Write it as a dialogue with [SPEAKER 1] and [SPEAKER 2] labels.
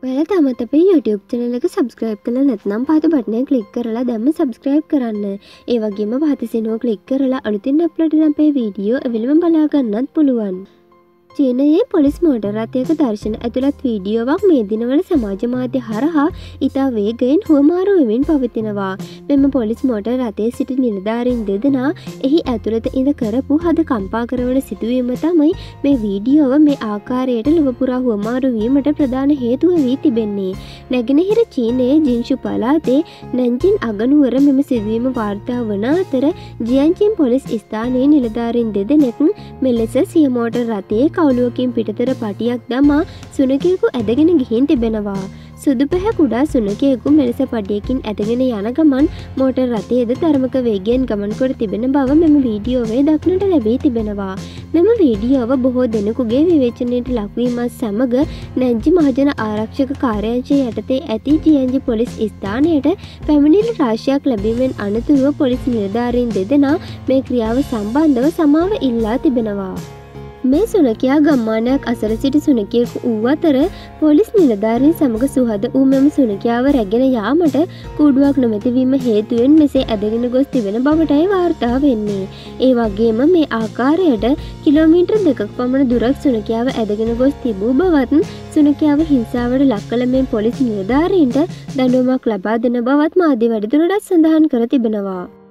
[SPEAKER 1] ඔයාලා තාමත් අපේ YouTube channel එක subscribe කරලා නැත්නම් පහත බටන් එක click කරලා දැම්ම subscribe කරන්න. ඒ වගේම පහත සෙනුව click කරලා අලුතින් අප්ලෝඩ් කරන අපේ වීඩියෝ එවෙලම බලා ගන්නත් පුළුවන්. චීනයේ පොලිස් මෝටර් රථයක දර්ශන ඇතුළත් වීඩියෝවක් මේ දිනවල සමාජ මාධ්‍ය හරහා ඉතා වේගයෙන් හුවමාරු වෙමින් පවතිනවා. මෙම පොලිස් මෝටර් රථයේ සිටි නිලධාරීන් දෙදෙනා එහි ඇතුළත ඉඳ කරපු හද කම්පා කරවන සිදුවීම තමයි මේ වීඩියෝව මේ ආකාරයට ලොව පුරා හුවමාරු වීමට ප්‍රධාන හේතුව වී තිබෙන්නේ. නැගෙනහිර චීනයේ ජින්ෂු පළාතේ නැන්ජින් අගනුවර මෙම සිදුවීම වාර්තා වන අතර ජියන්ජින් පොලිස් ස්ථානයේ නිලධාරීන් දෙදෙනෙක් මෙලෙස සිය මෝටර් රථයේ කවුලුවකින් පිටතර පටියක් දමා සුනකයෙකු ඇදගෙන ගිහින් තිබෙනවා. සුදු පැහැ කුඩා සුනකයෙකු මෙලෙස පටියකින් ඇදගෙන යන ගමන් මෝටර් රථයේද තරමක වේගයෙන් ගමන් කොට තිබෙන බව මෙම වීඩියෝවේ දක්නට ලැබී තිබෙනවා. මෙම වීඩියෝව බොහෝ දෙනෙකුගේ විවේචනයට ලක්වීමත් සමග නැන්ජි මහජන ආරක්ෂක කාර්යාංශය යටතේ ඇති ජියන්ජි පොලිස් ස්ථානයට පැමිණිලි රාශියක් ලැබීමෙන් අනතුරුව පොලිස් නිලධාරීන් දෙදෙනා මේ ක්‍රියාව සම්බන්ධව සමාව ඉල්ලා තිබෙනවා. මේ සුනකයා ගම්මානයක් අසර සිටි සුනකයෙකු වූ අතර පොලිස් නිලධාරීන් සමග සුහද වූ මෙම සුනකයාව රැගෙන යාමට කූඩුවක් නොමැතිවීම හේතුවෙන් මෙසේ ඇදගෙන ගොස් තිබෙන බවටයි වාර්තා වෙන්නේ. ඒ වගේම මේ ආකාරයට කිලෝමීටර් 2ක් පමණ දුරක් සුනකයාව ඇදගෙන ගොස් තිබූ බවත් සුනකයාව හිංසාවට ලක් කළ මේ පොලිස් නිලධාරීන්ට දඬුවමක් ලබා දෙන බවත් මාධ්‍ය වැඩිදුරටත් සඳහන් කර තිබෙනවා.